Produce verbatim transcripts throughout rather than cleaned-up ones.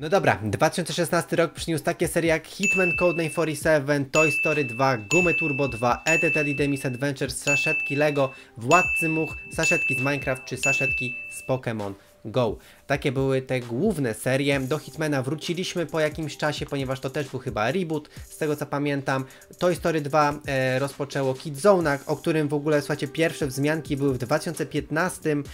No dobra, dwa tysiące szesnasty rok przyniósł takie serie jak Hitman Code dziewięćset czterdzieści siedem, Toy Story dwa, Gumy Turbo dwa, Ed, Edd and Eddy's Adventures, Saszetki Lego, Władcy Much, Saszetki z Minecraft czy Saszetki z Pokémon Go. Takie były te główne serie. Do Hitmana wróciliśmy po jakimś czasie, ponieważ to też był chyba reboot, z tego co pamiętam. Toy Story dwa e, rozpoczęło Kidzona, o którym w ogóle, słuchajcie, pierwsze wzmianki były w dwa tysiące piętnastym,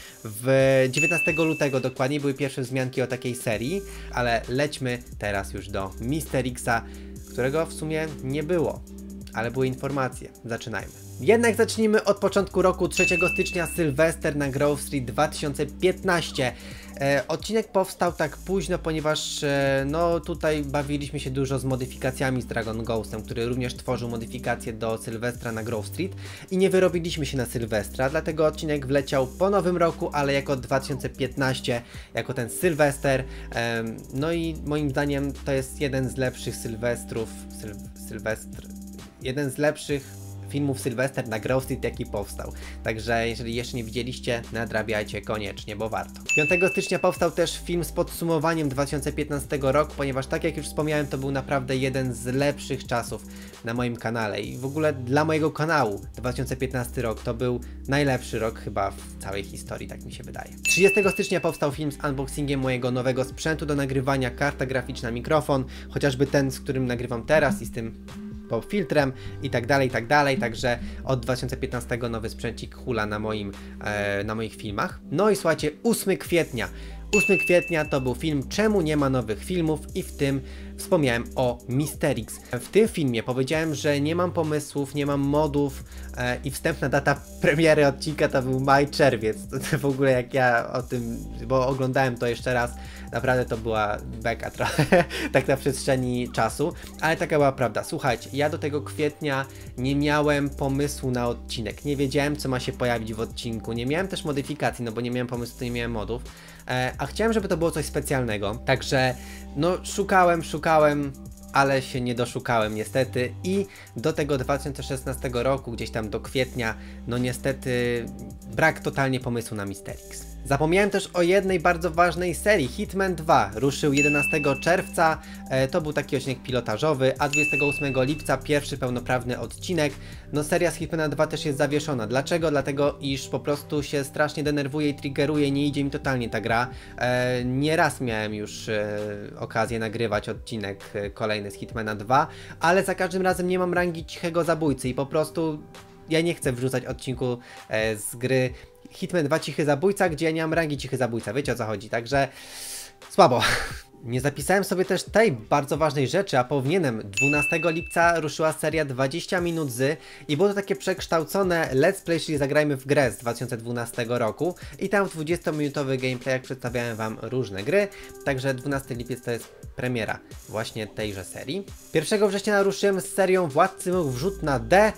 w dziewiętnastego lutego dokładnie były pierwsze wzmianki o takiej serii, ale lećmy teraz już do Mister Xa, którego w sumie nie było, ale były informacje. Zaczynajmy. Jednak zacznijmy od początku roku, trzeciego stycznia, Sylwester na Grove Street dwa tysiące piętnaście. E, odcinek powstał tak późno, ponieważ e, no tutaj bawiliśmy się dużo z modyfikacjami z Dragon Ghostem, który również tworzył modyfikacje do Sylwestra na Grove Street i nie wyrobiliśmy się na Sylwestra, dlatego odcinek wleciał po nowym roku, ale jako dwa tysiące piętnaście, jako ten Sylwester. E, no i moim zdaniem to jest jeden z lepszych Sylwestrów, syl, Sylwestr, jeden z lepszych filmów Sylwester na Grove Street, jaki powstał. Także jeżeli jeszcze nie widzieliście, nadrabiajcie koniecznie, bo warto. piątego stycznia powstał też film z podsumowaniem dwa tysiące piętnastego roku, ponieważ tak jak już wspomniałem, to był naprawdę jeden z lepszych czasów na moim kanale i w ogóle dla mojego kanału dwa tysiące piętnasty rok to był najlepszy rok chyba w całej historii, tak mi się wydaje. trzydziestego stycznia powstał film z unboxingiem mojego nowego sprzętu do nagrywania, karta graficzna, mikrofon, chociażby ten, z którym nagrywam teraz i z tym pod filtrem i tak dalej, i tak dalej, także od dwa tysiące piętnastego nowy sprzęcik hula na moim, e, na moich filmach. No i słuchajcie, ósmego kwietnia. ósmego kwietnia to był film Czemu nie ma nowych filmów i w tym wspomniałem o Mister X. W tym filmie powiedziałem, że nie mam pomysłów, nie mam modów e, i wstępna data premiery odcinka to był maj, czerwiec. To, to w ogóle jak ja o tym, bo oglądałem to jeszcze raz, naprawdę to była beka trochę, tak na przestrzeni czasu, ale taka była prawda. Słuchajcie, ja do tego kwietnia nie miałem pomysłu na odcinek, nie wiedziałem co ma się pojawić w odcinku, nie miałem też modyfikacji, no bo nie miałem pomysłu, to nie miałem modów, e, a chciałem, żeby to było coś specjalnego, także no szukałem, szukałem, ale się nie doszukałem niestety i do tego dwa tysiące szesnastego roku, gdzieś tam do kwietnia, no niestety brak totalnie pomysłu na Mister X. Zapomniałem też o jednej bardzo ważnej serii, Hitman dwa ruszył jedenastego czerwca, e, to był taki odcinek pilotażowy, a dwudziestego ósmego lipca pierwszy pełnoprawny odcinek. No seria z Hitmana dwa też jest zawieszona. Dlaczego? Dlatego, iż po prostu się strasznie denerwuje i triggeruje, nie idzie mi totalnie ta gra. E, nieraz miałem już e, okazję nagrywać odcinek e, kolejny z Hitmana dwa, ale za każdym razem nie mam rangi cichego zabójcy i po prostu ja nie chcę wrzucać odcinku e, z gry Hitman dwa Cichy Zabójca, gdzie ja nie mam rangi Cichy Zabójca, wiecie o co chodzi, także słabo. Nie zapisałem sobie też tej bardzo ważnej rzeczy, a powinienem. dwunastego lipca ruszyła seria dwadzieścia minut z i było to takie przekształcone Let's Play, czyli zagrajmy w grę z dwa tysiące dwunastego roku i tam w dwudziestominutowy gameplay jak przedstawiałem wam różne gry, także dwunasty lipiec to jest premiera właśnie tejże serii. pierwszego września ruszyłem z serią Władcy Much Wrzut na D.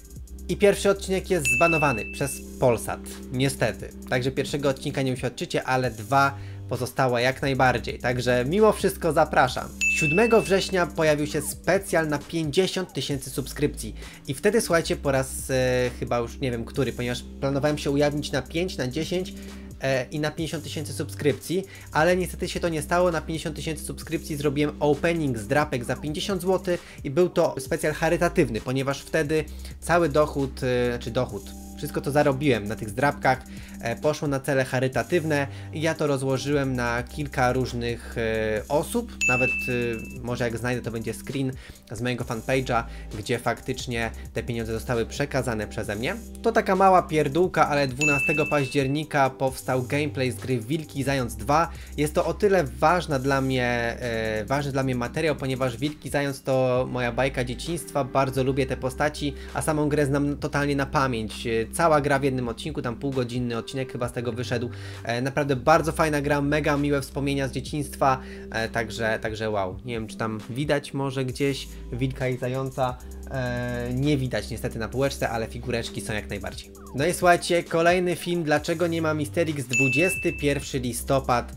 I pierwszy odcinek jest zbanowany przez Polsat, niestety. Także pierwszego odcinka nie uświadczycie, ale dwa pozostała jak najbardziej. Także mimo wszystko zapraszam. siódmego września pojawił się specjal na pięćdziesiąt tysięcy subskrypcji. I wtedy, słuchajcie, po raz e, chyba już nie wiem który, ponieważ planowałem się ujawnić na pięć, na dziesięć e, i na pięćdziesiąt tysięcy subskrypcji, ale niestety się to nie stało. Na pięćdziesiąt tysięcy subskrypcji zrobiłem opening z drapek za pięćdziesiąt złotych i był to specjal charytatywny, ponieważ wtedy cały dochód, e, czy dochód, wszystko to zarobiłem na tych zdrabkach, e, poszło na cele charytatywne i ja to rozłożyłem na kilka różnych e, osób, nawet e, może jak znajdę to będzie screen z mojego fanpage'a, gdzie faktycznie te pieniądze zostały przekazane przeze mnie. To taka mała pierdółka, ale dwunastego października powstał gameplay z gry Wilki i Zając dwa. Jest to o tyle ważna dla mnie, e, ważny dla mnie materiał, ponieważ Wilki i Zając to moja bajka dzieciństwa, bardzo lubię te postaci, a samą grę znam totalnie na pamięć. Cała gra w jednym odcinku, tam półgodzinny odcinek chyba z tego wyszedł. E, naprawdę bardzo fajna gra, mega miłe wspomnienia z dzieciństwa, e, także, także wow. Nie wiem, czy tam widać może gdzieś Wilka i Zająca. E, nie widać niestety na półeczce, ale figureczki są jak najbardziej. No i słuchajcie, kolejny film, dlaczego nie ma Mister X, dwudziestego pierwszego listopada,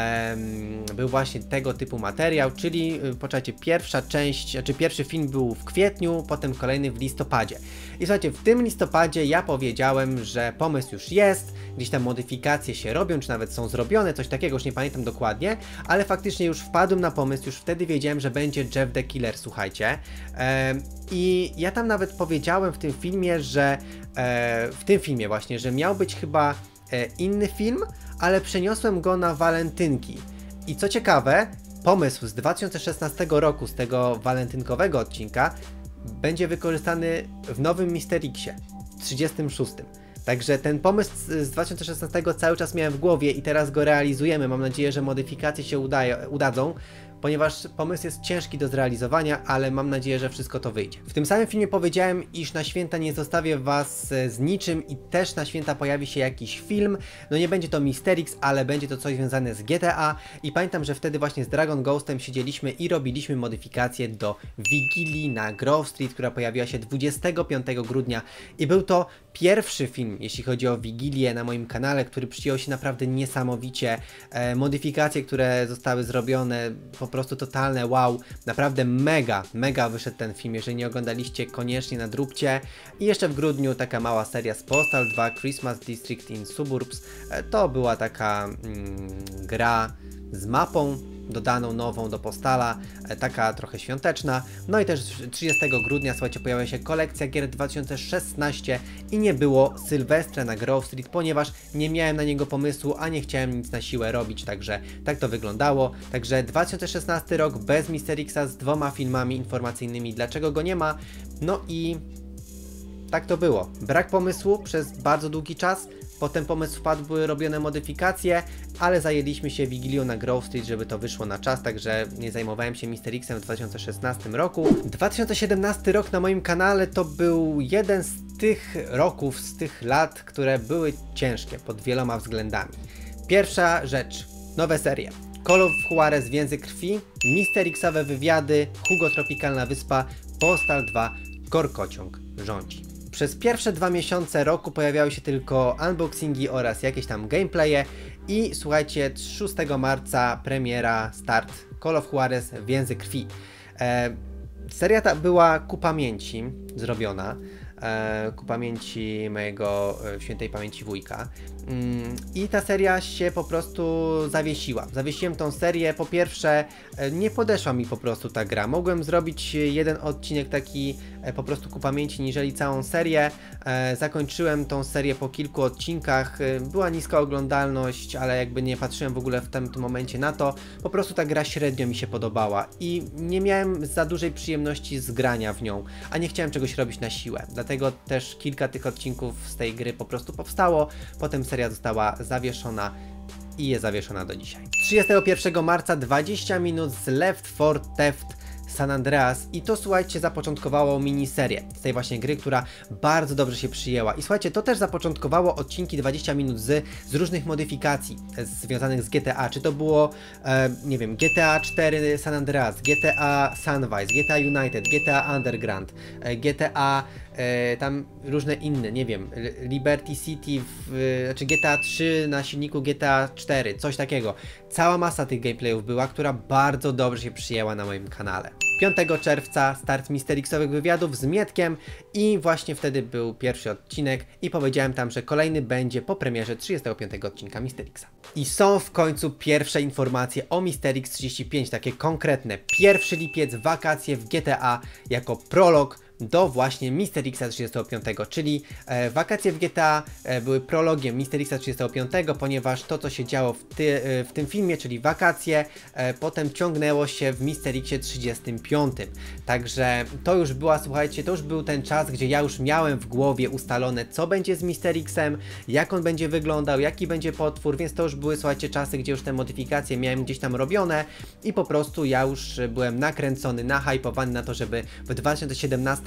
um, był właśnie tego typu materiał, czyli poczekajcie, pierwsza część, znaczy pierwszy film był w kwietniu, potem kolejny w listopadzie. I słuchajcie, w tym listopadzie ja powiedziałem, że pomysł już jest, gdzieś tam modyfikacje się robią, czy nawet są zrobione, coś takiego, już nie pamiętam dokładnie, ale faktycznie już wpadłem na pomysł, już wtedy wiedziałem, że będzie Jeff the Killer, słuchajcie. Um, I ja tam nawet powiedziałem w tym filmie, że e, w tym filmie właśnie, że miał być chyba e, inny film, ale przeniosłem go na walentynki. I co ciekawe, pomysł z dwa tysiące szesnastego roku, z tego walentynkowego odcinka, będzie wykorzystany w nowym Mister Xie, trzydziestym szóstym. Także ten pomysł z dwa tysiące szesnastego cały czas miałem w głowie i teraz go realizujemy. Mam nadzieję, że modyfikacje się udaje, udadzą, ponieważ pomysł jest ciężki do zrealizowania, ale mam nadzieję, że wszystko to wyjdzie. W tym samym filmie powiedziałem, iż na święta nie zostawię was z niczym i też na święta pojawi się jakiś film. No nie będzie to Mister X, ale będzie to coś związane z G T A i pamiętam, że wtedy właśnie z Dragon Ghostem siedzieliśmy i robiliśmy modyfikacje do Wigilii na Grove Street, która pojawiła się dwudziestego piątego grudnia i był to pierwszy film, jeśli chodzi o Wigilię na moim kanale, który przyjął się naprawdę niesamowicie. E, modyfikacje, które zostały zrobione, po prostu totalne wow, naprawdę mega, mega wyszedł ten film. Jeżeli nie oglądaliście, koniecznie nadróbcie. I jeszcze w grudniu taka mała seria z Postal dwa Christmas District in Suburbs. E, to była taka mm, gra z mapą dodaną nową do Postala, e, taka trochę świąteczna. No i też trzydziestego grudnia, słuchajcie, pojawia się kolekcja gier dwa tysiące szesnaście i nie było Sylwestra na Grove Street, ponieważ nie miałem na niego pomysłu, a nie chciałem nic na siłę robić, także tak to wyglądało. Także dwa tysiące szesnasty rok bez Mister Xa z dwoma filmami informacyjnymi, dlaczego go nie ma. No i tak to było. Brak pomysłu przez bardzo długi czas. Potem pomysł wpadł, były robione modyfikacje, ale zajęliśmy się Wigilią na Grove Street, żeby to wyszło na czas, także nie zajmowałem się Mister Xem w dwa tysiące szesnastym roku. dwa tysiące siedemnasty rok na moim kanale to był jeden z tych roków, z tych lat, które były ciężkie pod wieloma względami. Pierwsza rzecz, nowe serie. Call of Juarez Więzy Krwi, Mister Xowe wywiady, Hugo Tropikalna Wyspa, Postal dwa Korkociąg rządzi. Przez pierwsze dwa miesiące roku pojawiały się tylko unboxingi oraz jakieś tam gameplaye i słuchajcie, szóstego marca premiera, start Call of Juarez Więzy Krwi. E, seria ta była ku pamięci zrobiona, e, ku pamięci mojego e, świętej pamięci wujka. Mm, I ta seria się po prostu zawiesiła. Zawiesiłem tą serię, po pierwsze e, nie podeszła mi po prostu ta gra. Mogłem zrobić jeden odcinek taki e, po prostu ku pamięci, niżeli całą serię. E, zakończyłem tą serię po kilku odcinkach. E, była niska oglądalność, ale jakby nie patrzyłem w ogóle w tym, tym momencie na to. Po prostu ta gra średnio mi się podobała i nie miałem za dużej przyjemności z grania w nią, a nie chciałem czegoś robić na siłę. Dlatego też kilka tych odcinków z tej gry po prostu powstało. Potem seria została zawieszona i jest zawieszona do dzisiaj. trzydziestego pierwszego marca dwadzieścia minut z Left four Theft San Andreas i to, słuchajcie, zapoczątkowało miniserię z tej właśnie gry, która bardzo dobrze się przyjęła. I słuchajcie, to też zapoczątkowało odcinki dwadzieścia minut z, z różnych modyfikacji e, związanych z G T A. Czy to było, e, nie wiem, G T A cztery San Andreas, G T A Sunrise, G T A United, G T A Underground, e, G T A e, tam różne inne, nie wiem, Liberty City, w, e, znaczy G T A trzy na silniku G T A cztery, coś takiego. Cała masa tych gameplayów była, która bardzo dobrze się przyjęła na moim kanale. piątego czerwca start Mister Xowych wywiadów z Mietkiem i właśnie wtedy był pierwszy odcinek i powiedziałem tam, że kolejny będzie po premierze trzydziestego piątego odcinka Mister Xa. I są w końcu pierwsze informacje o Mister X trzydzieści pięć, takie konkretne. pierwszy lipiec, wakacje w G T A jako prolog do właśnie Mister Xa trzydziestego piątego, czyli e, wakacje w G T A e, były prologiem Mister Xa trzydziestego piątego, ponieważ to, co się działo w, ty, e, w tym filmie, czyli wakacje, e, potem ciągnęło się w Mister Xie trzydziestym piątym. Także to już była, słuchajcie, to już był ten czas, gdzie ja już miałem w głowie ustalone, co będzie z Mister Xem, jak on będzie wyglądał, jaki będzie potwór, więc to już były, słuchajcie, czasy, gdzie już te modyfikacje miałem gdzieś tam robione i po prostu ja już byłem nakręcony, nahypowany na to, żeby w dwa tysiące siedemnastym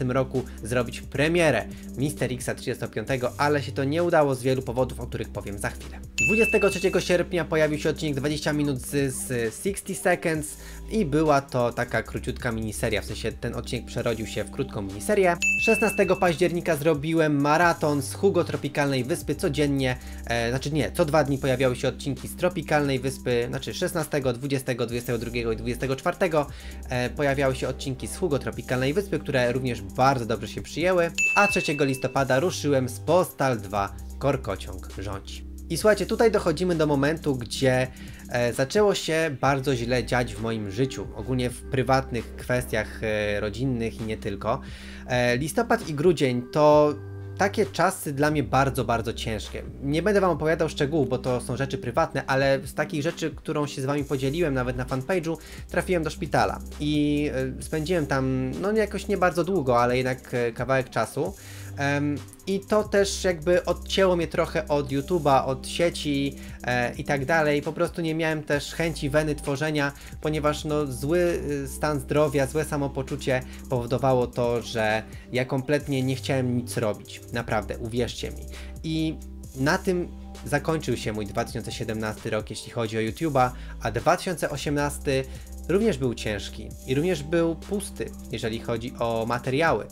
osiemnastym roku zrobić premierę Mister Xa trzydziestego piątego, ale się to nie udało z wielu powodów, o których powiem za chwilę. dwudziestego trzeciego sierpnia pojawił się odcinek dwadzieścia minut z, z sixty seconds i była to taka króciutka miniseria, w sensie ten odcinek przerodził się w krótką miniserię. szesnastego października zrobiłem maraton z Hugo Tropikalnej Wyspy codziennie, e, znaczy nie, co dwa dni pojawiały się odcinki z Tropikalnej Wyspy, znaczy szesnastego, dwudziestego, dwudziestego drugiego i dwudziestego czwartego e, pojawiały się odcinki z Hugo Tropikalnej Wyspy, które również bardzo dobrze się przyjęły, a trzeciego listopada ruszyłem z Postal dwa Korkociąg rządzi. I słuchajcie, tutaj dochodzimy do momentu, gdzie e, zaczęło się bardzo źle dziać w moim życiu, ogólnie w prywatnych kwestiach e, rodzinnych i nie tylko. E, listopad i grudzień to takie czasy dla mnie bardzo, bardzo ciężkie. Nie będę wam opowiadał szczegółów, bo to są rzeczy prywatne, ale z takich rzeczy, którą się z wami podzieliłem nawet na fanpage'u, trafiłem do szpitala i e, spędziłem tam, no jakoś nie bardzo długo, ale jednak e, kawałek czasu. Um, I to też jakby odcięło mnie trochę od YouTube'a, od sieci e, i tak dalej. Po prostu nie miałem też chęci, weny tworzenia, ponieważ no, zły stan zdrowia, złe samopoczucie powodowało to, że ja kompletnie nie chciałem nic robić. Naprawdę, uwierzcie mi. I na tym zakończył się mój dwa tysiące siedemnasty rok, jeśli chodzi o YouTube'a, a dwa tysiące osiemnasty również był ciężki i również był pusty, jeżeli chodzi o materiały.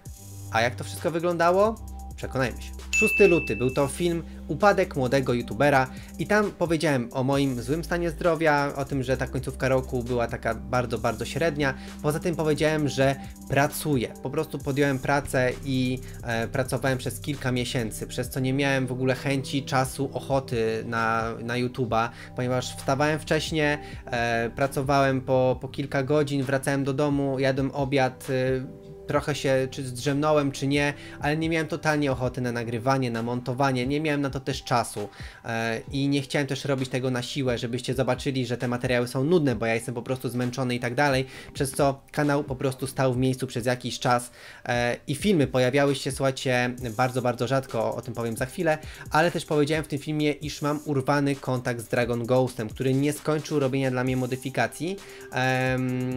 A jak to wszystko wyglądało? Przekonajmy się. szósty luty był to film Upadek młodego youtubera i tam powiedziałem o moim złym stanie zdrowia, o tym, że ta końcówka roku była taka bardzo, bardzo średnia. Poza tym powiedziałem, że pracuję. Po prostu podjąłem pracę i e, pracowałem przez kilka miesięcy, przez co nie miałem w ogóle chęci, czasu, ochoty na, na YouTube'a, ponieważ wstawałem wcześnie, e, pracowałem po, po kilka godzin, wracałem do domu, jadłem obiad, e, trochę się czy zdrzemnąłem, czy nie, ale nie miałem totalnie ochoty na nagrywanie, na montowanie, nie miałem na to też czasu e, i nie chciałem też robić tego na siłę, żebyście zobaczyli, że te materiały są nudne, bo ja jestem po prostu zmęczony i tak dalej, przez co kanał po prostu stał w miejscu przez jakiś czas e, i filmy pojawiały się, słuchajcie, bardzo, bardzo rzadko, o, o tym powiem za chwilę, ale też powiedziałem w tym filmie, iż mam urwany kontakt z Dragon Ghostem, który nie skończył robienia dla mnie modyfikacji e,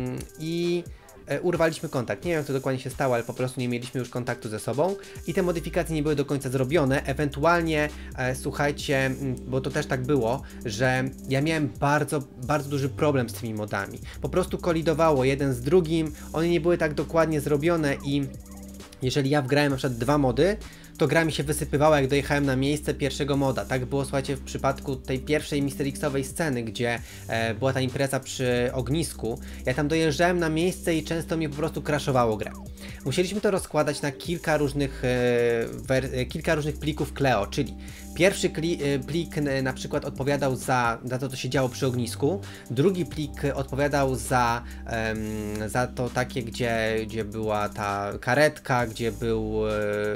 i urwaliśmy kontakt. Nie wiem, jak to dokładnie się stało, ale po prostu nie mieliśmy już kontaktu ze sobą i te modyfikacje nie były do końca zrobione. Ewentualnie, e, słuchajcie, bo to też tak było, że ja miałem bardzo, bardzo duży problem z tymi modami. Po prostu kolidowało jeden z drugim, one nie były tak dokładnie zrobione i jeżeli ja wgrałem na przykład dwa mody, to gra mi się wysypywała, jak dojechałem na miejsce pierwszego moda. Tak było, słuchajcie, w przypadku tej pierwszej Mister Xowej sceny, gdzie e, była ta impreza przy ognisku. Ja tam dojeżdżałem na miejsce i często mi po prostu crashowało grę. Musieliśmy to rozkładać na kilka różnych, e, kilka różnych plików Cleo, czyli pierwszy kli, e, plik na przykład odpowiadał za, za to, co się działo przy ognisku, drugi plik odpowiadał za, e, za to takie, gdzie, gdzie była ta karetka, gdzie był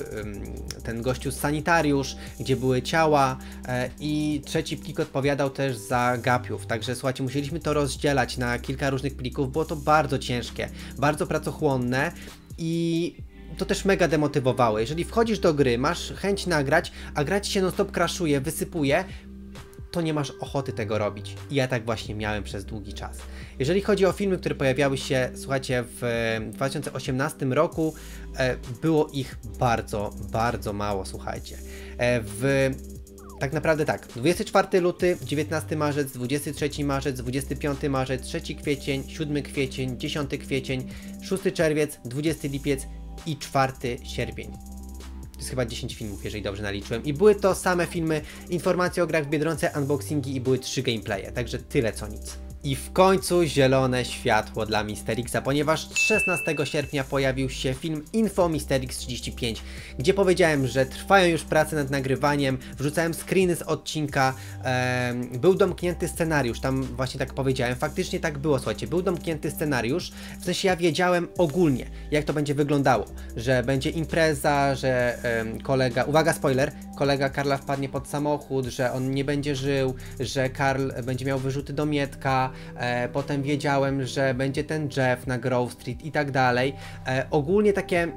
e, ten gościu sanitariusz, gdzie były ciała e, i trzeci plik odpowiadał też za gapiów, także słuchajcie, musieliśmy to rozdzielać na kilka różnych plików, było to bardzo ciężkie, bardzo pracochłonne i to też mega demotywowało. Jeżeli wchodzisz do gry, masz chęć nagrać, a grać się non stop crashuje, wysypuje, to nie masz ochoty tego robić. I ja tak właśnie miałem przez długi czas. Jeżeli chodzi o filmy, które pojawiały się, słuchajcie, w dwa tysiące osiemnastym roku, e, było ich bardzo, bardzo mało, słuchajcie. E, w Tak naprawdę tak, dwudziesty czwarty luty, dziewiętnasty marzec, dwudziesty trzeci marzec, dwudziesty piąty marzec, trzeci kwiecień, siódmy kwiecień, dziesiąty kwiecień, szósty czerwiec, dwudziesty lipiec i czwarty sierpień. To jest chyba dziesięć filmów, jeżeli dobrze naliczyłem. I były to same filmy, informacje o grach w Biedronce, unboxingi i były trzy gameplaye, także tyle co nic. I w końcu zielone światło dla Mister Xa, ponieważ szesnastego sierpnia pojawił się film Info Mister X trzydzieści pięć, gdzie powiedziałem, że trwają już prace nad nagrywaniem, wrzucałem screeny z odcinka, e, był domknięty scenariusz, tam właśnie tak powiedziałem, faktycznie tak było, słuchajcie, był domknięty scenariusz, w sensie ja wiedziałem ogólnie, jak to będzie wyglądało, że będzie impreza, że e, kolega, uwaga spoiler, kolega Karla wpadnie pod samochód, że on nie będzie żył, że Karl będzie miał wyrzuty do Mietka, e, potem wiedziałem, że będzie ten Jeff na Grove Street i tak dalej. E, ogólnie takie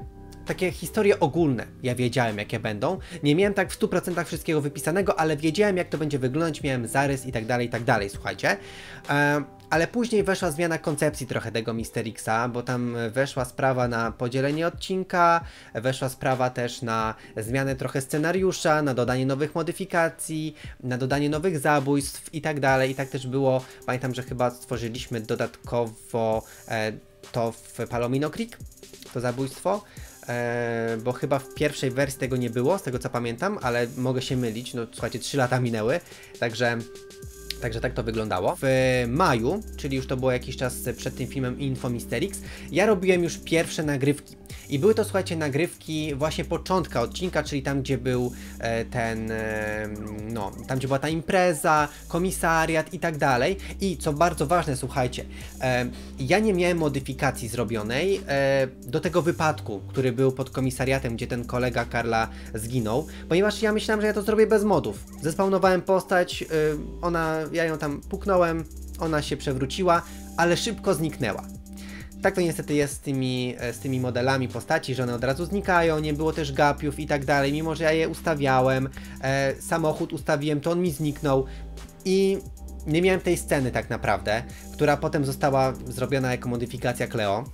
takie historie ogólne. Ja wiedziałem, jakie będą. Nie miałem tak w stu procentach wszystkiego wypisanego, ale wiedziałem, jak to będzie wyglądać, miałem zarys i tak dalej, i tak dalej, słuchajcie. E, ale później weszła zmiana koncepcji trochę tego Mister Xa, bo tam weszła sprawa na podzielenie odcinka, weszła sprawa też na zmianę trochę scenariusza, na dodanie nowych modyfikacji, na dodanie nowych zabójstw i tak dalej. I tak też było, pamiętam, że chyba stworzyliśmy dodatkowo e, to w Palomino Creek, to zabójstwo. Eee, bo chyba w pierwszej wersji tego nie było, z tego co pamiętam, ale mogę się mylić, no słuchajcie, trzy lata minęły, także, także tak to wyglądało. W maju, czyli już to było jakiś czas przed tym filmem Info Mister X, ja robiłem już pierwsze nagrywki. I były to, słuchajcie, nagrywki właśnie początka odcinka, czyli tam, gdzie był e, ten, e, no, tam, gdzie była ta impreza, komisariat i tak dalej. I co bardzo ważne, słuchajcie, e, ja nie miałem modyfikacji zrobionej e, do tego wypadku, który był pod komisariatem, gdzie ten kolega Karla zginął, ponieważ ja myślałem, że ja to zrobię bez modów. Zespawnowałem postać, e, ona, ja ją tam puknąłem, ona się przewróciła, ale szybko zniknęła. Tak to niestety jest z tymi, z tymi modelami postaci, że one od razu znikają, nie było też gapiów i tak dalej, mimo że ja je ustawiałem, e, samochód ustawiłem, to on mi zniknął i nie miałem tej sceny tak naprawdę, która potem została zrobiona jako modyfikacja Cleo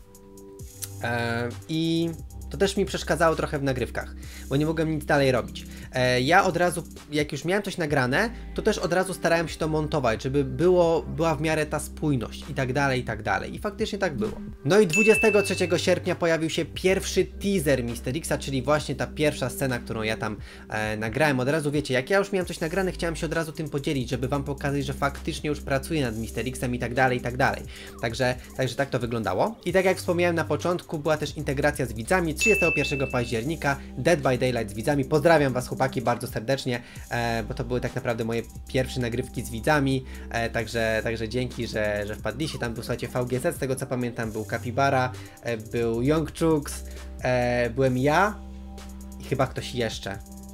e, i to też mi przeszkadzało trochę w nagrywkach, bo nie mogłem nic dalej robić. E, ja od razu, jak już miałem coś nagrane, to też od razu starałem się to montować, żeby było, była w miarę ta spójność i tak dalej, i tak dalej. I faktycznie tak było. No i dwudziestego trzeciego sierpnia pojawił się pierwszy teaser Mister Xa, czyli właśnie ta pierwsza scena, którą ja tam e, nagrałem. Od razu wiecie, jak ja już miałem coś nagrane, chciałem się od razu tym podzielić, żeby wam pokazać, że faktycznie już pracuję nad Mister Xem i tak dalej, i tak dalej. Także, także tak to wyglądało. I tak jak wspomniałem na początku, była też integracja z widzami. trzydziestego pierwszego października Dead by Daylight z widzami. Pozdrawiam was, chłopaki, bardzo serdecznie, e, bo to były tak naprawdę moje pierwsze nagrywki z widzami, e, także, także dzięki, że, że wpadliście. Tam był, słuchajcie, V G Z, z tego co pamiętam, był Capybara, e, był Youngchucks, e, byłem ja i chyba ktoś jeszcze.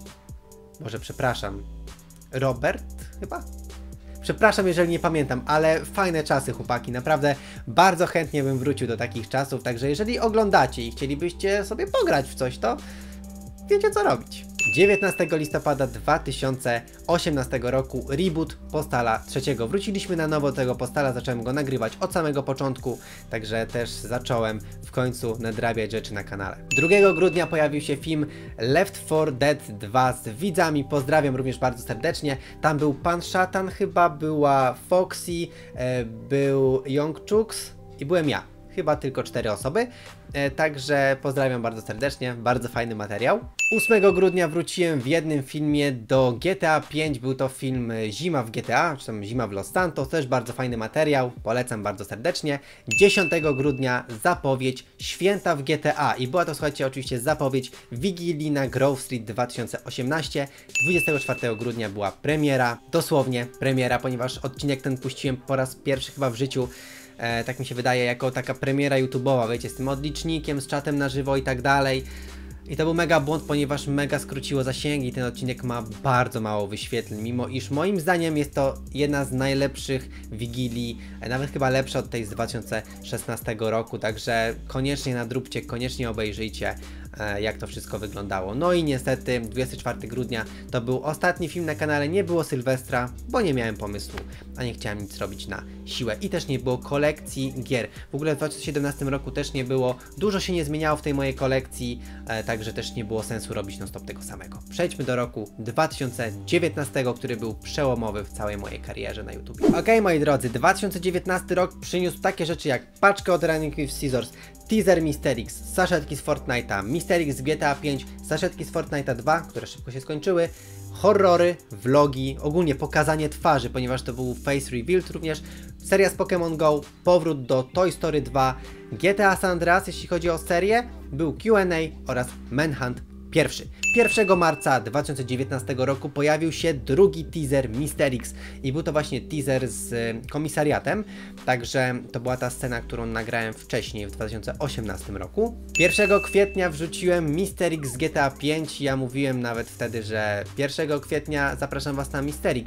Może przepraszam. Robert chyba? Przepraszam, jeżeli nie pamiętam, ale fajne czasy, chłopaki, naprawdę bardzo chętnie bym wrócił do takich czasów, także jeżeli oglądacie i chcielibyście sobie pograć w coś, to wiecie co robić. dziewiętnastego listopada dwa tysiące osiemnastego roku reboot Postala trzeciego. Wróciliśmy na nowo do tego Postala, zacząłem go nagrywać od samego początku, także też zacząłem w końcu nadrabiać rzeczy na kanale. drugiego grudnia pojawił się film Left four Dead dwa z widzami, pozdrawiam również bardzo serdecznie. Tam był Pan Szatan chyba, była Foxy, e, był Youngchucks i byłem ja. Chyba tylko cztery osoby, e, także pozdrawiam bardzo serdecznie, bardzo fajny materiał. ósmego grudnia wróciłem w jednym filmie do G T A pięć, był to film Zima w G T A, czy tam Zima w Los Santos, też bardzo fajny materiał, polecam bardzo serdecznie. dziesiątego grudnia zapowiedź Święta w G T A i była to, słuchajcie, oczywiście zapowiedź Wigilii na Grove Street dwa tysiące osiemnaście. dwudziestego czwartego grudnia była premiera, dosłownie premiera, ponieważ odcinek ten puściłem po raz pierwszy chyba w życiu. E, tak mi się wydaje, jako taka premiera YouTube'owa, wiecie, z tym odlicznikiem, z czatem na żywo i tak dalej. I to był mega błąd, ponieważ mega skróciło zasięgi i ten odcinek ma bardzo mało wyświetleń, mimo iż moim zdaniem jest to jedna z najlepszych Wigilii, nawet chyba lepsza od tej z dwa tysiące szesnastego roku, także koniecznie nadróbcie, koniecznie obejrzyjcie, jak to wszystko wyglądało. No i niestety dwudziestego czwartego grudnia to był ostatni film na kanale, nie było Sylwestra, bo nie miałem pomysłu, a nie chciałem nic robić na siłę i też nie było kolekcji gier. W ogóle w dwa tysiące siedemnastym roku też nie było, dużo się nie zmieniało w tej mojej kolekcji, e, także też nie było sensu robić non stop tego samego. Przejdźmy do roku dwa tysiące dziewiętnastego, który był przełomowy w całej mojej karierze na YouTube. Ok, moi drodzy, dwa tysiące dziewiętnasty rok przyniósł takie rzeczy jak paczkę od Running with Scissors, teaser Mister X, saszetki z Fortnite'a, Mister X z G T A pięć, saszetki z Fortnite'a dwa, które szybko się skończyły, horrory, vlogi, ogólnie pokazanie twarzy, ponieważ to był face reveal również, seria z Pokémon Go, powrót do Toy Story dwa, G T A San Andreas, jeśli chodzi o serię, był Q and A oraz Manhunt pierwszy. pierwszego marca dwa tysiące dziewiętnastego roku pojawił się drugi teaser Mister X i był to właśnie teaser z y, komisariatem, także to była ta scena, którą nagrałem wcześniej w dwa tysiące osiemnastym roku. pierwszego kwietnia wrzuciłem Mister X z G T A pięć, ja mówiłem nawet wtedy, że pierwszego kwietnia zapraszam was na Mister X,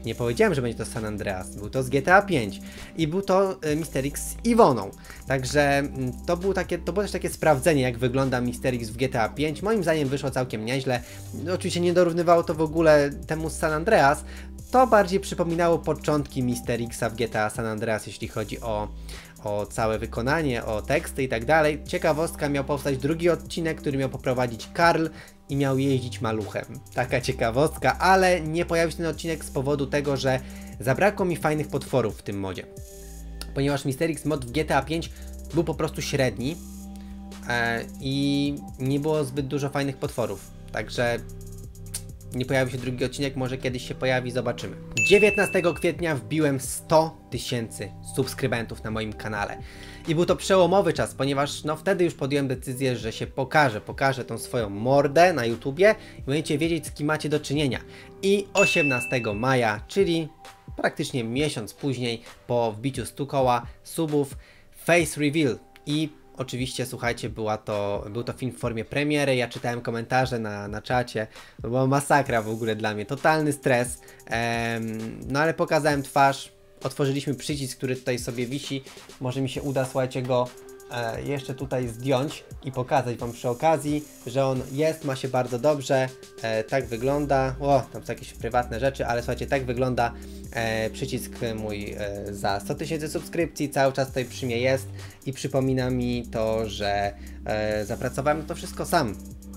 Nie powiedziałem, że będzie to San Andreas, był to z G T A pięć i był to mister X z Iwoną. Także to, był takie, to było też takie sprawdzenie, jak wygląda mister X w G T A pięć. Moim zdaniem wyszło całkiem nieźle. Oczywiście nie dorównywało to w ogóle temu z San Andreas. To bardziej przypominało początki mister Xa w G T A San Andreas, jeśli chodzi o, o całe wykonanie, o teksty i tak dalej. Ciekawostka, miał powstać drugi odcinek, który miał poprowadzić Karl i miał jeździć maluchem. Taka ciekawostka, ale nie pojawił się ten odcinek z powodu tego, że zabrakło mi fajnych potworów w tym modzie. Ponieważ mister X mod w G T A pięć był po prostu średni e, i nie było zbyt dużo fajnych potworów. Także nie pojawił się drugi odcinek, może kiedyś się pojawi, zobaczymy. dziewiętnastego kwietnia wbiłem sto tysięcy subskrybentów na moim kanale. I był to przełomowy czas, ponieważ no wtedy już podjąłem decyzję, że się pokażę, pokażę tą swoją mordę na YouTubie i będziecie wiedzieć, z kim macie do czynienia. I osiemnastego maja, czyli praktycznie miesiąc później, po wbiciu stu koła subów, face reveal. I oczywiście, słuchajcie, była to, był to film w formie premiery, ja czytałem komentarze na, na czacie, to była masakra w ogóle dla mnie, totalny stres, ehm, no ale pokazałem twarz, otworzyliśmy przycisk, który tutaj sobie wisi, może mi się uda, słuchajcie, go e, jeszcze tutaj zdjąć i pokazać wam przy okazji, że on jest, ma się bardzo dobrze, e, tak wygląda, o, tam są jakieś prywatne rzeczy, ale słuchajcie, tak wygląda e, przycisk mój e, za sto tysięcy subskrypcji, cały czas tutaj przy mnie jest i przypomina mi to, że e, zapracowałem to wszystko sam.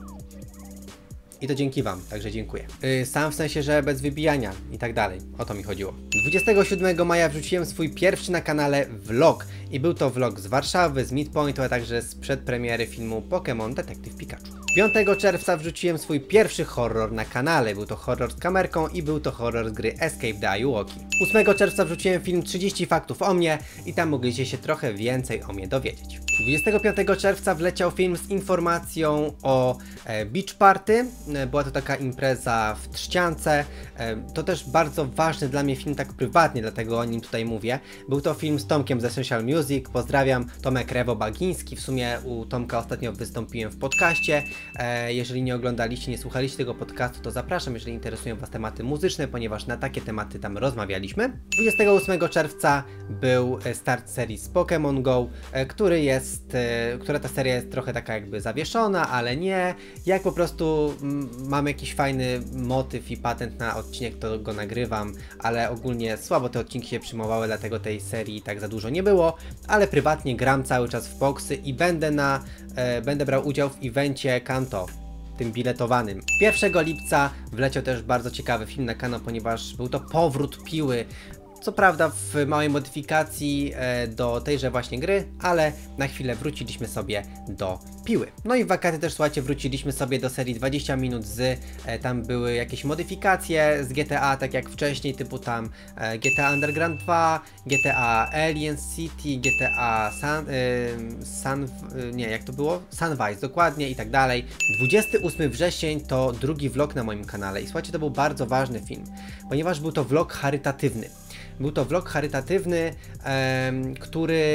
I to dzięki wam, także dziękuję. Yy, sam w sensie, że bez wybijania i tak dalej. O to mi chodziło. dwudziestego siódmego maja wrzuciłem swój pierwszy na kanale vlog. I był to vlog z Warszawy, z Midpointu, a także z przedpremiery filmu Pokémon Detective Pikachu. piątego czerwca wrzuciłem swój pierwszy horror na kanale. Był to horror z kamerką i był to horror z gry Escape the Ayuwoki. ósmego czerwca wrzuciłem film trzydzieści faktów o mnie i tam mogliście się trochę więcej o mnie dowiedzieć. dwudziestego piątego czerwca wleciał film z informacją o e, Beach Party. E, była to taka impreza w Trzciance. E, to też bardzo ważny dla mnie film tak prywatnie, dlatego o nim tutaj mówię. Był to film z Tomkiem z Essential Music. Pozdrawiam, Tomek Rewo-Bagiński. W sumie u Tomka ostatnio wystąpiłem w podcaście. E, jeżeli nie oglądaliście, nie słuchaliście tego podcastu, to zapraszam, jeżeli interesują was tematy muzyczne, ponieważ na takie tematy tam rozmawialiśmy. dwudziestego ósmego czerwca był start serii z Pokémon Go, e, który jest Jest, y, która ta seria jest trochę taka jakby zawieszona, ale nie. Jak po prostu m, mam jakiś fajny motyw i patent na odcinek, to go nagrywam, ale ogólnie słabo te odcinki się przyjmowały, dlatego tej serii tak za dużo nie było, ale prywatnie gram cały czas w Poxy i będę na, y, będę brał udział w evencie Kanto, tym biletowanym. pierwszego lipca wleciał też bardzo ciekawy film na kanał, ponieważ był to powrót Piły. Co prawda w małej modyfikacji e, do tejże właśnie gry, ale na chwilę wróciliśmy sobie do Piły. No i w wakacje też, słuchajcie, wróciliśmy sobie do serii dwadzieścia minut z, e, tam były jakieś modyfikacje z G T A, tak jak wcześniej, typu tam e, G T A Underground dwa, G T A Alien City, G T A Sun, e, Sun e, nie, jak to było? Sunrise, dokładnie i tak dalej. dwudziestego ósmego września to drugi vlog na moim kanale i słuchajcie, to był bardzo ważny film, ponieważ był to vlog charytatywny. Był to vlog charytatywny, em, który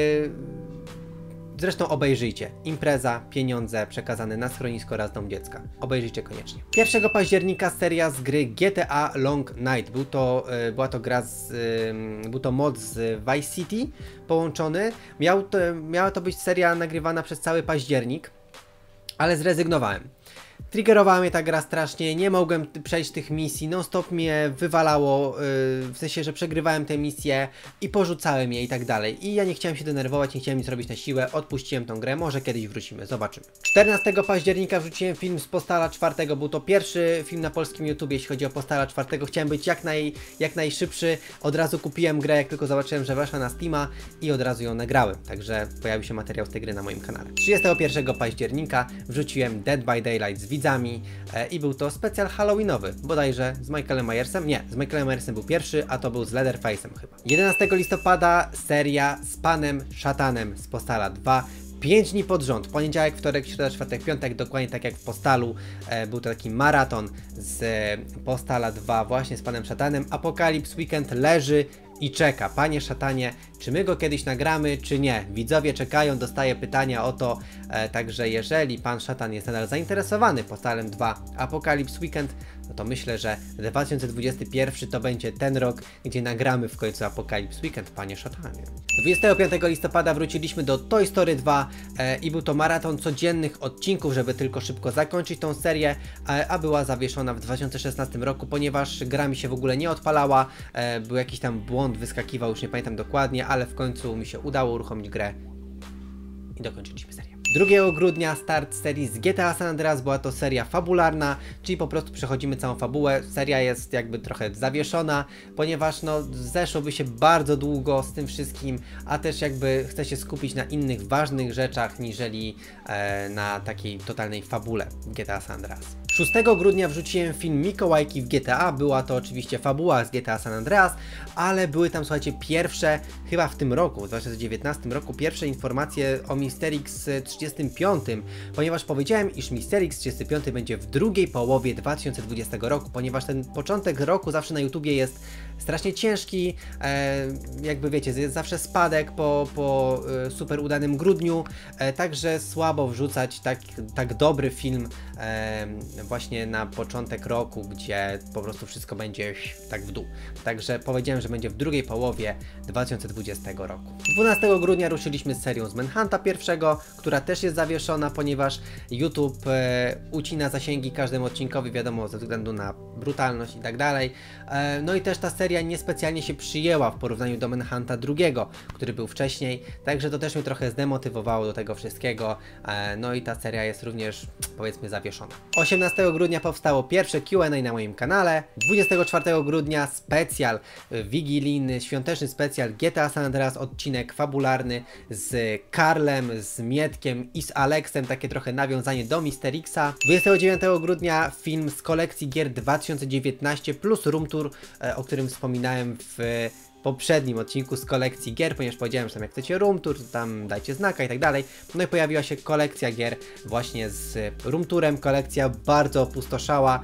zresztą obejrzyjcie. Impreza, pieniądze przekazane na schronisko oraz dom dziecka. Obejrzyjcie koniecznie. pierwszego października seria z gry G T A Long Night. Był to, y, była to gra z, y, był to mod z Vice City połączony. Miał to, miała to być seria nagrywana przez cały październik, ale zrezygnowałem. Triggerowała mnie ta gra strasznie, nie mogłem przejść tych misji, non stop mnie wywalało, yy, w sensie, że przegrywałem te misje i porzucałem je i tak dalej. I ja nie chciałem się denerwować, nie chciałem nic robić na siłę, odpuściłem tą grę, może kiedyś wrócimy, zobaczymy. czternastego października wrzuciłem film z Postala czwartego, był to pierwszy film na polskim YouTubie, jeśli chodzi o Postala czwartego. Chciałem być jak, naj, jak najszybszy, od razu kupiłem grę, jak tylko zobaczyłem, że weszła na Steama i od razu ją nagrałem, także pojawił się materiał z tej gry na moim kanale. trzydziestego pierwszego października wrzuciłem Dead by Daylight z widzami e, i był to specjal halloweenowy, bodajże z Michaelem Myersem, nie, z Michaelem Myersem był pierwszy, a to był z Leatherface'em chyba. jedenastego listopada seria z Panem Szatanem z Postala dwa, pięć dni pod rząd, poniedziałek, wtorek, środa, czwartek, piątek, dokładnie tak jak w Postalu, e, był to taki maraton z e, Postala dwa właśnie z Panem Szatanem. Apocalypse Weekend leży i czeka. Panie Szatanie, czy my go kiedyś nagramy, czy nie? Widzowie czekają, dostaję pytania o to, e, także jeżeli Pan Szatan jest nadal zainteresowany Postalem dwa Apocalypse Weekend, no to myślę, że dwa tysiące dwudziesty pierwszy to będzie ten rok, gdzie nagramy w końcu Apocalypse Weekend, panie szatanie. dwudziestego piątego listopada wróciliśmy do Toy Story dwa e, i był to maraton codziennych odcinków, żeby tylko szybko zakończyć tą serię, e, a była zawieszona w dwa tysiące szesnastym roku, ponieważ gra mi się w ogóle nie odpalała, e, był jakiś tam błąd, wyskakiwał, już nie pamiętam dokładnie, ale w końcu mi się udało uruchomić grę i dokończyliśmy serię. drugiego grudnia start serii z G T A San Andreas, była to seria fabularna, czyli po prostu przechodzimy całą fabułę. Seria jest jakby trochę zawieszona, ponieważ no zeszłoby się bardzo długo z tym wszystkim, a też jakby chcę się skupić na innych ważnych rzeczach, niżeli e, na takiej totalnej fabule G T A San Andreas. szóstego grudnia wrzuciłem film Mikołajki w G T A, była to oczywiście fabuła z G T A San Andreas, ale były tam, słuchajcie, pierwsze, chyba w tym roku, w dwa tysiące dziewiętnastym roku, pierwsze informacje o Mister X trzydziestym piątym, ponieważ powiedziałem, iż Mister X trzydziesty piąty będzie w drugiej połowie dwa tysiące dwudziestego roku, ponieważ ten początek roku zawsze na YouTubie jest strasznie ciężki, e, jakby wiecie, jest zawsze spadek po, po e, super udanym grudniu, e, także słabo wrzucać tak, tak dobry film e, właśnie na początek roku, gdzie po prostu wszystko będzie tak w dół. Także powiedziałem, że będzie w drugiej połowie dwa tysiące dwudziestego roku. dwunastego grudnia ruszyliśmy z serią z Manhunta pierwszego, która też jest zawieszona, ponieważ YouTube e, ucina zasięgi każdemu odcinkowi, wiadomo, ze względu na brutalność i tak dalej. E, no i też ta seria niespecjalnie się przyjęła w porównaniu do Manhunta drugiego, który był wcześniej, także to też mnie trochę zdemotywowało do tego wszystkiego. E, no i ta seria jest również, powiedzmy, zawieszona. osiemnastego grudnia powstało pierwsze Q and A na moim kanale. dwudziestego czwartego grudnia specjal wigilijny, świąteczny specjal G T A San Andreas, odcinek fabularny z Karlem, z Mietkiem i z Aleksem, takie trochę nawiązanie do Mister Xa. dwudziestego dziewiątego grudnia film z kolekcji gier dwa tysiące dziewiętnaście plus Room Tour, o którym wspominałem w poprzednim odcinku z kolekcji gier, ponieważ powiedziałem, że tam jak chcecie Room Tour, to tam dajcie znaka i tak dalej. No i pojawiła się kolekcja gier właśnie z Room Tourem. Kolekcja bardzo opustoszała,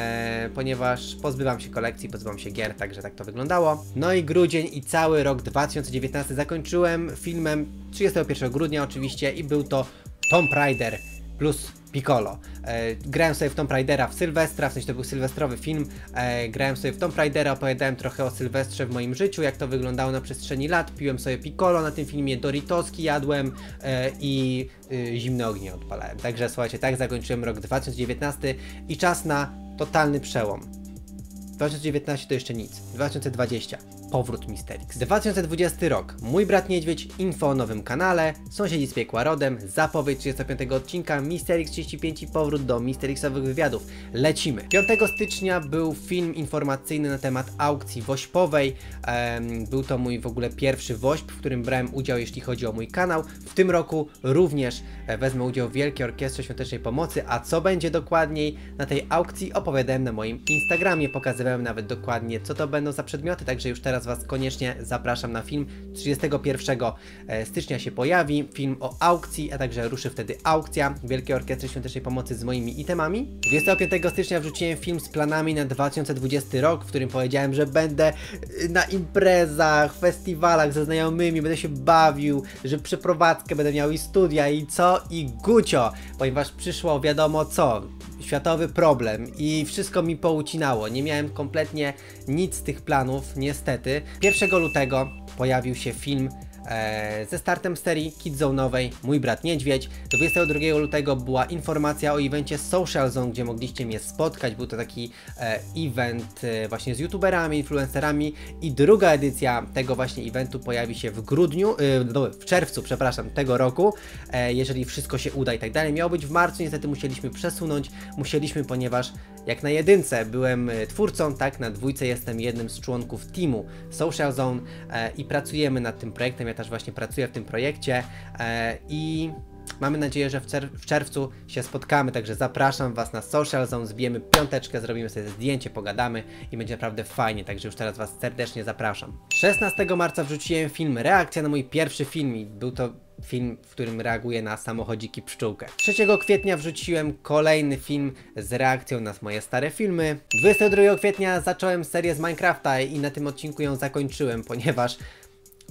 e, ponieważ pozbywam się kolekcji, pozbywam się gier, także tak to wyglądało. No i grudzień i cały rok dwa tysiące dziewiętnasty zakończyłem filmem trzydziestego pierwszego grudnia oczywiście i był to Tomb Raider plus Piccolo. E, grałem sobie w Tomb Raidera w Sylwestra, w sensie to był sylwestrowy film, e, grałem sobie w Tomb Raidera, opowiadałem trochę o Sylwestrze w moim życiu, jak to wyglądało na przestrzeni lat, piłem sobie Piccolo na tym filmie, Doritoski jadłem e, i e, zimne ognie odpalałem. Także słuchajcie, tak zakończyłem rok dwa tysiące dziewiętnasty i czas na totalny przełom. dwa tysiące dziewiętnasty to jeszcze nic, dwa tysiące dwudziesty powrót Mister X. dwa tysiące dwudziesty rok, mój brat niedźwiedź, info o nowym kanale, sąsiedzi z piekła rodem, zapowiedź trzydziestego piątego odcinka, Mister X trzydzieści pięć i powrót do Mister Xowych wywiadów. Lecimy. piątego stycznia był film informacyjny na temat aukcji wośpowej. Um, był to mój w ogóle pierwszy wośp, w którym brałem udział, jeśli chodzi o mój kanał. W tym roku również e, wezmę udział w Wielkiej Orkiestrze Świątecznej Pomocy, a co będzie dokładniej na tej aukcji opowiadałem na moim Instagramie, pokazywałem nawet dokładnie, co to będą za przedmioty, także już teraz Was koniecznie zapraszam na film. trzydziestego pierwszego stycznia się pojawi film o aukcji, a także ruszy wtedy aukcja Wielkiej Orkiestry Świątecznej Pomocy z moimi itemami. dwudziestego piątego stycznia wrzuciłem film z planami na dwa tysiące dwudziesty rok, w którym powiedziałem, że będę na imprezach, festiwalach ze znajomymi, będę się bawił, że przeprowadzkę będę miał i studia i co i gucio, ponieważ przyszło wiadomo co, światowy problem i wszystko mi poucinało, nie miałem kompletnie nic z tych planów, niestety. pierwszego lutego pojawił się film e, ze startem serii Kidzone'owej Mój Brat Niedźwiedź. dwudziestego drugiego lutego była informacja o evencie Social Zone, gdzie mogliście mnie spotkać. Był to taki e, event e, właśnie z youtuberami, influencerami i druga edycja tego właśnie eventu pojawi się w grudniu, e, no, w czerwcu, przepraszam, tego roku, e, jeżeli wszystko się uda i tak dalej. Miało być w marcu, niestety musieliśmy przesunąć, musieliśmy, ponieważ jak na jedynce byłem twórcą, tak na dwójce jestem jednym z członków teamu Social Zone e, i pracujemy nad tym projektem. Ja też właśnie pracuję w tym projekcie e, i mamy nadzieję, że w, w czerwcu się spotkamy, także zapraszam Was na Social Zone, zbijemy piąteczkę, zrobimy sobie zdjęcie, pogadamy i będzie naprawdę fajnie, także już teraz Was serdecznie zapraszam. szesnastego marca wrzuciłem film reakcja na mój pierwszy film i był to film, w którym reaguję na samochodziki pszczółkę. trzeciego kwietnia wrzuciłem kolejny film z reakcją na moje stare filmy. dwudziestego drugiego kwietnia zacząłem serię z Minecrafta i na tym odcinku ją zakończyłem, ponieważ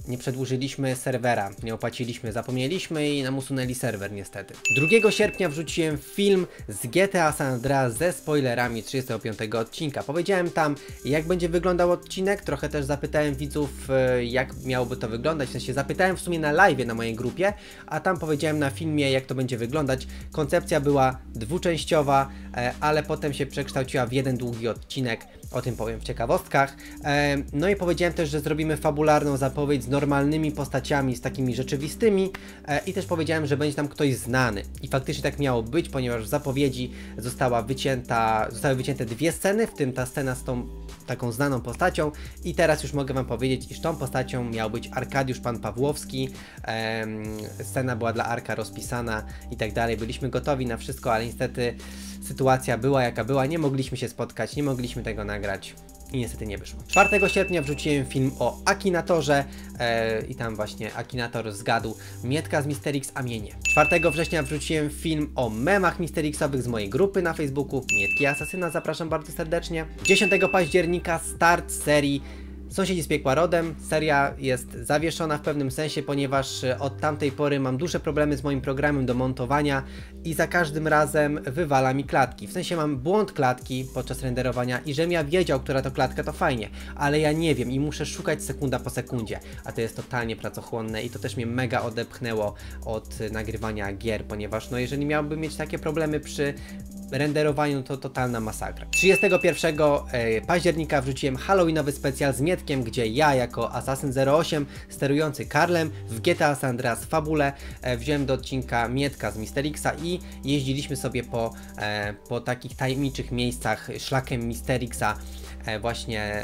nie przedłużyliśmy serwera, nie opłaciliśmy, zapomnieliśmy i nam usunęli serwer niestety. drugiego sierpnia wrzuciłem film z G T A San Andreas ze spoilerami trzydziestego piątego odcinka. Powiedziałem tam, jak będzie wyglądał odcinek, trochę też zapytałem widzów, jak miałoby to wyglądać, w sensie zapytałem w sumie na live na mojej grupie, a tam powiedziałem na filmie, jak to będzie wyglądać. Koncepcja była dwuczęściowa, ale potem się przekształciła w jeden długi odcinek, o tym powiem w ciekawostkach. No i powiedziałem też, że zrobimy fabularną zapowiedź z normalnymi postaciami, z takimi rzeczywistymi i też powiedziałem, że będzie tam ktoś znany. I faktycznie tak miało być, ponieważ w zapowiedzi została wycięta, zostały wycięte dwie sceny, w tym ta scena z tą taką znaną postacią i teraz już mogę wam powiedzieć, iż tą postacią miał być Arkadiusz Pan Pawłowski. Ehm, scena była dla Arka rozpisana i tak dalej. Byliśmy gotowi na wszystko, ale niestety sytuacja była jaka była, nie mogliśmy się spotkać, nie mogliśmy tego nagrać i niestety nie wyszło. czwartego sierpnia wrzuciłem film o Akinatorze e, i tam właśnie Akinator zgadł Mietka z Mister X, a mnie nie. czwartego września wrzuciłem film o memach Mister Xowych z mojej grupy na Facebooku, Mietki Asasyna, zapraszam bardzo serdecznie. dziesiątego października start serii Sąsiedzi z piekła rodem. Seria jest zawieszona w pewnym sensie, ponieważ od tamtej pory mam duże problemy z moim programem do montowania i za każdym razem wywala mi klatki. W sensie mam błąd klatki podczas renderowania i żebym ja wiedział, która to klatka, to fajnie, ale ja nie wiem i muszę szukać sekunda po sekundzie, a to jest totalnie pracochłonne i to też mnie mega odepchnęło od nagrywania gier, ponieważ no jeżeli miałbym mieć takie problemy przy renderowaniu, to totalna masakra. trzydziestego pierwszego października wrzuciłem halloweenowy specjal z Mietkiem, gdzie ja jako Assassin zero osiem sterujący Karlem w G T A San Andreas fabule wziąłem do odcinka Mietka z Mister Xa i jeździliśmy sobie po, po takich tajemniczych miejscach szlakiem Mister Xa właśnie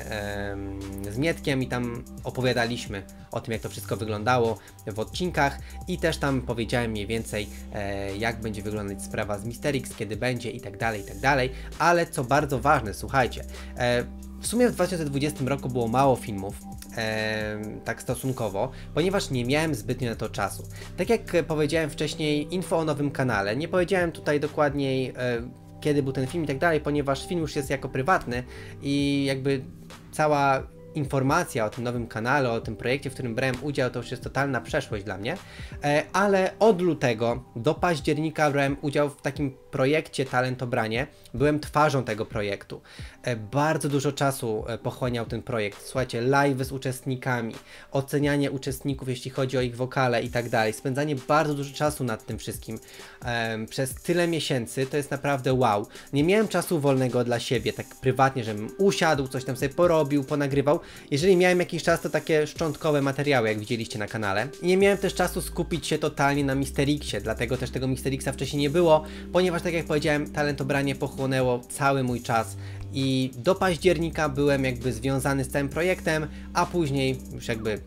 z Mietkiem i tam opowiadaliśmy o tym, jak to wszystko wyglądało w odcinkach i też tam powiedziałem mniej więcej, jak będzie wyglądać sprawa z Mister X, kiedy będzie i tak dalej, i tak dalej, ale co bardzo ważne, słuchajcie, w sumie w dwa tysiące dwudziestym roku było mało filmów, e, tak stosunkowo, ponieważ nie miałem zbytnio na to czasu. Tak jak powiedziałem wcześniej, info o nowym kanale, nie powiedziałem tutaj dokładniej, e, kiedy był ten film i tak dalej, ponieważ film już jest jako prywatny i jakby cała informacja o tym nowym kanale, o tym projekcie, w którym brałem udział, to już jest totalna przeszłość dla mnie, e, ale od lutego do października brałem udział w takim projekcie Talentobranie, byłem twarzą tego projektu. E, bardzo dużo czasu e, pochłaniał ten projekt, słuchajcie, live z uczestnikami, ocenianie uczestników, jeśli chodzi o ich wokale i tak dalej, spędzanie bardzo dużo czasu nad tym wszystkim e, przez tyle miesięcy, to jest naprawdę wow. Nie miałem czasu wolnego dla siebie, tak prywatnie, żebym usiadł, coś tam sobie porobił, ponagrywał. Jeżeli miałem jakiś czas, to takie szczątkowe materiały, jak widzieliście na kanale. I nie miałem też czasu skupić się totalnie na Mister Xie, dlatego też tego Mister Xa wcześniej nie było, ponieważ tak jak powiedziałem, Talentobranie pochłonęło cały mój czas i do października byłem jakby związany z całym projektem, a później już jakby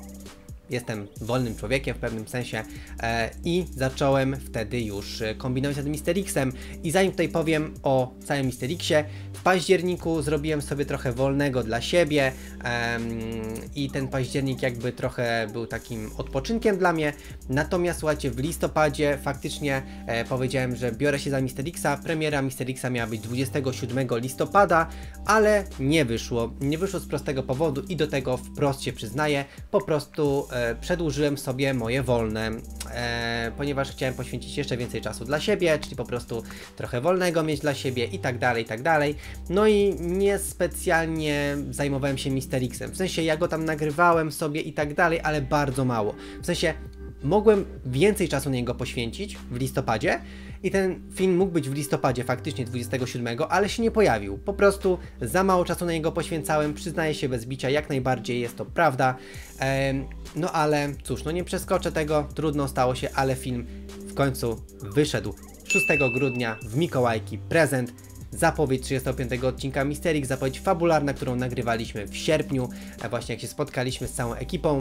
jestem wolnym człowiekiem w pewnym sensie e, i zacząłem wtedy już kombinować nad Mister Xem i zanim tutaj powiem o całym Mister Xie, w październiku zrobiłem sobie trochę wolnego dla siebie e, i ten październik jakby trochę był takim odpoczynkiem dla mnie, natomiast słuchajcie, w listopadzie faktycznie e, powiedziałem, że biorę się za Mister Xa, premiera Mister Xa miała być dwudziestego siódmego listopada, ale nie wyszło, nie wyszło z prostego powodu i do tego wprost się przyznaję, po prostu przedłużyłem sobie moje wolne, e, ponieważ chciałem poświęcić jeszcze więcej czasu dla siebie, czyli po prostu trochę wolnego mieć dla siebie i tak dalej, i tak dalej. No i niespecjalnie zajmowałem się Mister Xem, w sensie ja go tam nagrywałem sobie i tak dalej, ale bardzo mało. W sensie mogłem więcej czasu na niego poświęcić w listopadzie i ten film mógł być w listopadzie faktycznie dwudziestego siódmego, ale się nie pojawił. Po prostu za mało czasu na niego poświęcałem, przyznaję się bez bicia, jak najbardziej jest to prawda. Ehm, no ale cóż, no nie przeskoczę tego, trudno stało się, ale film w końcu wyszedł szóstego grudnia w Mikołajki, prezent. Zapowiedź trzydziestego piątego odcinka Mister X, zapowiedź fabularna, którą nagrywaliśmy w sierpniu, właśnie jak się spotkaliśmy z całą ekipą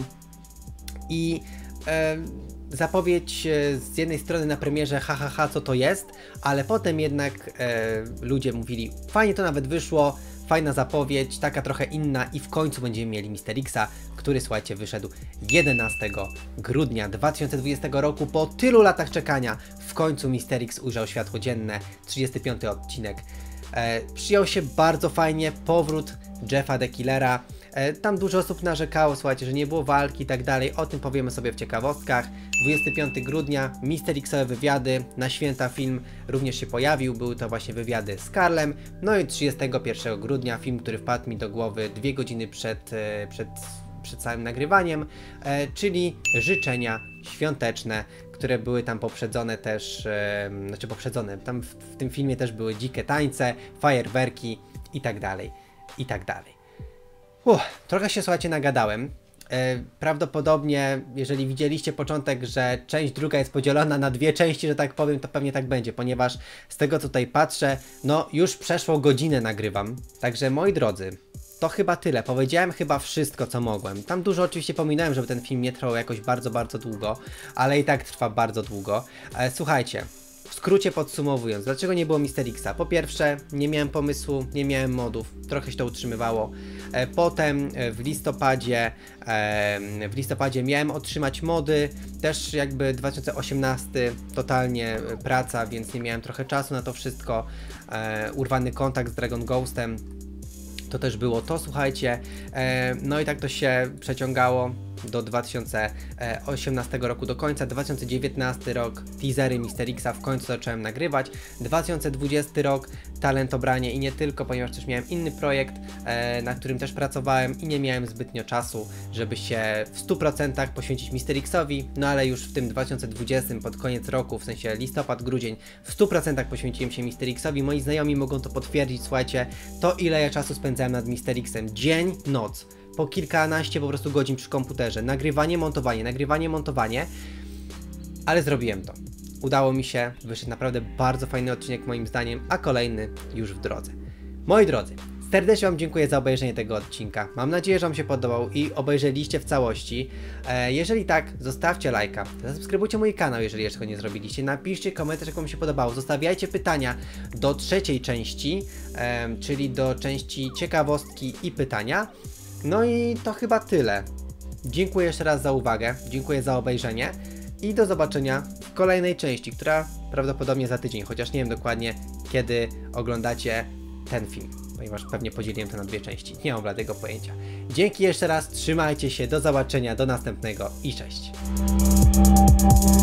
i e, zapowiedź e, z jednej strony na premierze ha ha ha co to jest, ale potem jednak e, ludzie mówili fajnie to nawet wyszło, fajna zapowiedź, taka trochę inna i w końcu będziemy mieli Mister Xa, który słuchajcie wyszedł jedenastego grudnia dwa tysiące dwudziestego roku. Po tylu latach czekania w końcu Mister X ujrzał światło dzienne, trzydziesty piąty odcinek. E, przyjął się bardzo fajnie, powrót Jeffa the Killera. E, tam dużo osób narzekało, słuchajcie, że nie było walki i tak dalej, o tym powiemy sobie w ciekawostkach. dwudziestego piątego grudnia Mister X-owe wywiady, na święta film również się pojawił, były to właśnie wywiady z Karlem. No i trzydziestego pierwszego grudnia film, który wpadł mi do głowy dwie godziny przed, e, przed, przed całym nagrywaniem, e, czyli życzenia świąteczne, które były tam poprzedzone też, e, znaczy poprzedzone, tam w, w tym filmie też były dzikie tańce, fajerwerki i tak dalej, i tak dalej. Uff, trochę się, słuchajcie, nagadałem. E, prawdopodobnie, jeżeli widzieliście początek, że część druga jest podzielona na dwie części, że tak powiem, to pewnie tak będzie, ponieważ z tego, co tutaj patrzę, no już przeszło godzinę nagrywam. Także, moi drodzy, to chyba tyle. Powiedziałem chyba wszystko, co mogłem. Tam dużo oczywiście pominąłem, żeby ten film nie trwał jakoś bardzo, bardzo długo, ale i tak trwa bardzo długo. E, słuchajcie, w skrócie podsumowując, dlaczego nie było Mister Xa? Po pierwsze, nie miałem pomysłu, nie miałem modów, trochę się to utrzymywało. E, potem e, w listopadzie, e, w listopadzie miałem otrzymać mody, też jakby dwa tysiące osiemnasty totalnie e, praca, więc nie miałem trochę czasu na to wszystko. E, urwany kontakt z Dragon Ghostem. To też było to, słuchajcie, e, no i tak to się przeciągało do dwa tysiące osiemnastego roku do końca. Dwa tysiące dziewiętnasty rok, teasery Mister Xa w końcu zacząłem nagrywać. Dwa tysiące dwudziesty rok, talentobranie i nie tylko, ponieważ też miałem inny projekt, e, na którym też pracowałem i nie miałem zbytnio czasu, żeby się w stu procentach poświęcić Mister Xowi, no ale już w tym dwa tysiące dwudziestym pod koniec roku, w sensie listopad, grudzień, w stu procentach poświęciłem się Mister Xowi. Moi znajomi mogą to potwierdzić, słuchajcie, to ile ja czasu spędzałem nad Mister Xem, dzień, noc. Po kilkanaście po prostu godzin przy komputerze, nagrywanie, montowanie, nagrywanie, montowanie, ale zrobiłem to. Udało mi się, wyszedł naprawdę bardzo fajny odcinek moim zdaniem, a kolejny już w drodze. Moi drodzy, serdecznie Wam dziękuję za obejrzenie tego odcinka. Mam nadzieję, że Wam się podobał i obejrzeliście w całości. E, jeżeli tak, zostawcie lajka, zasubskrybujcie mój kanał, jeżeli jeszcze go nie zrobiliście. Napiszcie komentarz, jak Wam się podobało. Zostawiajcie pytania do trzeciej części, e, czyli do części ciekawostki i pytania. No i to chyba tyle. Dziękuję jeszcze raz za uwagę, dziękuję za obejrzenie i do zobaczenia w kolejnej części, która prawdopodobnie za tydzień, chociaż nie wiem dokładnie, kiedy oglądacie ten film, ponieważ pewnie podzieliłem to na dwie części, nie mam bladego pojęcia. Dzięki jeszcze raz, trzymajcie się, do zobaczenia, do następnego i cześć.